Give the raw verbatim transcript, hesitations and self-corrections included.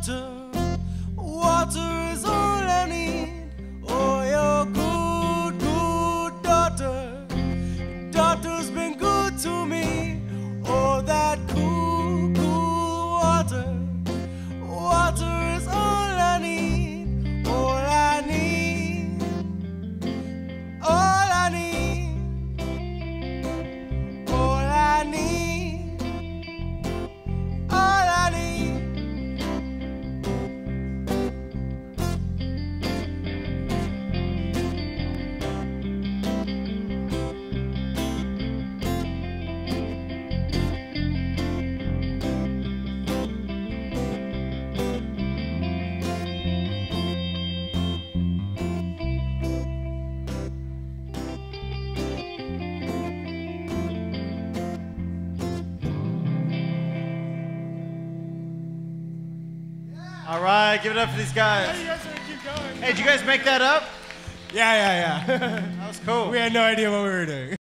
water. Water is all I need. Oh, your good, good daughter. Daughter's been good to me. Oh, that cool, cool water. Water is all I need. All I need. All I need. All I need. All I need. All right, give it up for these guys. You guys want to keep going? Hey, did you guys make that up? Yeah, yeah, yeah. That was cool. We had no idea what we were doing.